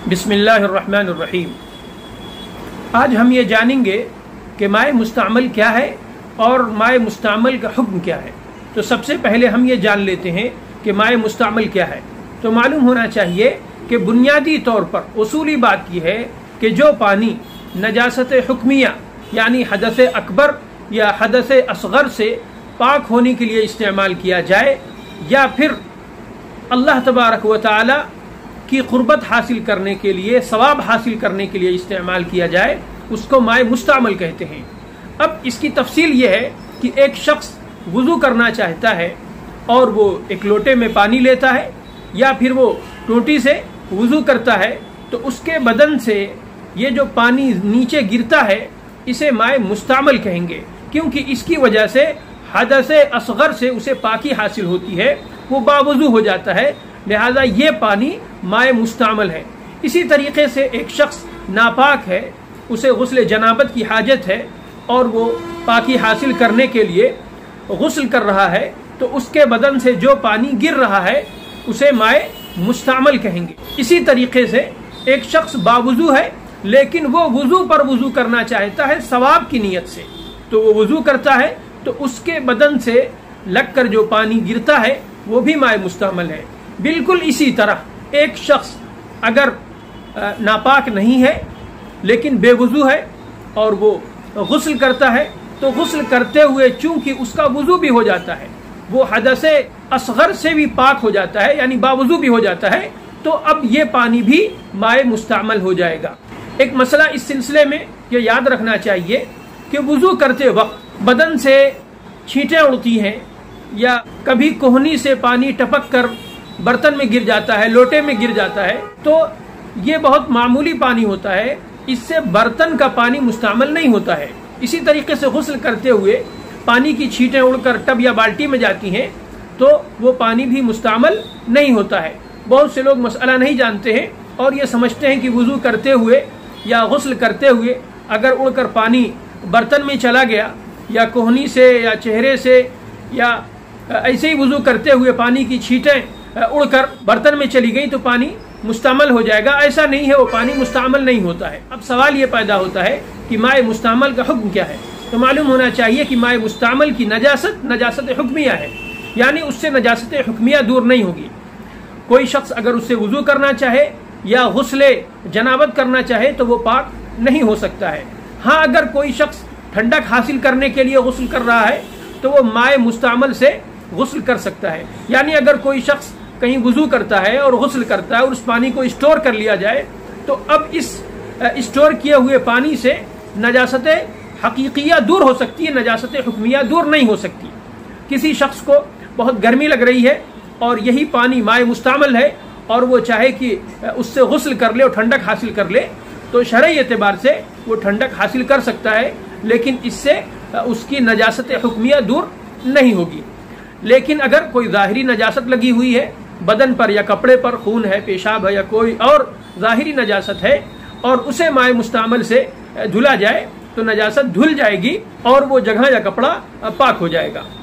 बिस्मिल्लाहिर्रहमानिर्रहीम। आज हम ये जानेंगे कि माए मुस्तअमल क्या है और माए मुस्तअमल का हुक्म क्या है। तो सबसे पहले हम ये जान लेते हैं कि माए मुस्तअमल क्या है। तो मालूम होना चाहिए कि बुनियादी तौर पर उसूली बात यह है कि जो पानी नजासत हुक्मिया यानी हदस अकबर या हदस असगर से पाक होने के लिए इस्तेमाल किया जाए या फिर अल्लाह तबारक व तआला की क़ुर्बत हासिल करने के लिए, सवाब हासिल करने के लिए इस्तेमाल किया जाए, उसको माए मुस्तअमल कहते हैं। अब इसकी तफसील ये है कि एक शख्स वुज़ू करना चाहता है और वो एक लोटे में पानी लेता है या फिर वो टोटी से वुज़ू करता है, तो उसके बदन से ये जो पानी नीचे गिरता है इसे माए मुस्तअमल कहेंगे, क्योंकि इसकी वजह से हदस असगर से उसे पाकी हासिल होती है, वो बावुज़ू हो जाता है, लिहाजा ये पानी माए मुस्तअमल है। इसी तरीके से एक शख्स नापाक है, उसे गुस्ल जनाबत की हाजत है और वो पाकी हासिल करने के लिए गुस्ल कर रहा है, तो उसके बदन से जो पानी गिर रहा है उसे माए मुस्तअमल कहेंगे। इसी तरीके से एक शख्स बावुज़ू है लेकिन वो वुज़ू पर वुज़ू करना चाहता है सवाब की नीयत से, तो वो वुज़ू करता है तो उसके बदन से लगकर जो पानी गिरता है वो भी माए मुस्तअमल है। बिल्कुल इसी तरह एक शख्स अगर नापाक नहीं है लेकिन बेवुज़ू है और वो गुस्ल करता है, तो गुस्ल करते हुए चूंकि उसका वुज़ू भी हो जाता है, वो हदस असगर से भी पाक हो जाता है यानी बावुज़ू भी हो जाता है, तो अब ये पानी भी माए मुस्तअमल हो जाएगा। एक मसला इस सिलसिले में ये याद रखना चाहिए कि वुज़ू करते वक्त बदन से छींटें उड़ती हैं या कभी कोहनी से पानी टपक कर बर्तन में गिर जाता है, लोटे में गिर जाता है, तो ये बहुत मामूली पानी होता है, इससे बर्तन का पानी मुस्तअमल नहीं होता है। इसी तरीके से गुस्ल करते हुए पानी की छींटें उड़कर टब या बाल्टी में जाती हैं तो वो पानी भी मुस्तअमल नहीं होता है। बहुत से लोग मसला नहीं जानते हैं और ये समझते हैं कि वुज़ू करते हुए या गुस्ल करते हुए अगर उड़कर पानी बर्तन में चला गया या कोहनी से या चेहरे से या ऐसे ही वुज़ू करते हुए पानी की छींटें उड़कर बर्तन में चली गई तो पानी मुस्तअमल हो जाएगा। ऐसा नहीं है, वो पानी मुस्तअमल नहीं होता है। अब सवाल ये पैदा होता है कि माए मुस्तअमल का हुक्म क्या है। तो मालूम होना चाहिए कि माए मुस्तअमल की नजासत हुक्मिया है, यानी उससे नजासत हुक्मिया दूर नहीं होगी। कोई शख्स अगर उससे वुज़ू करना चाहे या गुस्ले जनाबत करना चाहे तो वो पाक नहीं हो सकता है। हाँ, अगर कोई शख्स ठंडक हासिल करने के लिए गुस्ल कर रहा है तो वो माए मुस्तअमल से गुस्ल कर सकता है। यानी अगर कोई शख्स कहीं वुज़ू करता है और गुस्ल करता है और उस पानी को स्टोर कर लिया जाए, तो अब इस स्टोर किए हुए पानी से नजासत हकीकिया दूर हो सकती है, नजासत हुक्मिया दूर नहीं हो सकती। किसी शख्स को बहुत गर्मी लग रही है और यही पानी माए मुस्तअमल है और वो चाहे कि उससे गुस्ल कर ले और ठंडक हासिल कर ले, तो शरई एतबार से वो ठंडक हासिल कर सकता है, लेकिन इससे उसकी नजासत हुक्मिया दूर नहीं होगी। लेकिन अगर कोई ज़ाहिरी नजासत लगी हुई है, बदन पर या कपड़े पर खून है, पेशाब है या कोई और ज़ाहिरी नजासत है और उसे माए मुस्तअमल से धुला जाए तो नजासत धुल जाएगी और वो जगह या कपड़ा पाक हो जाएगा।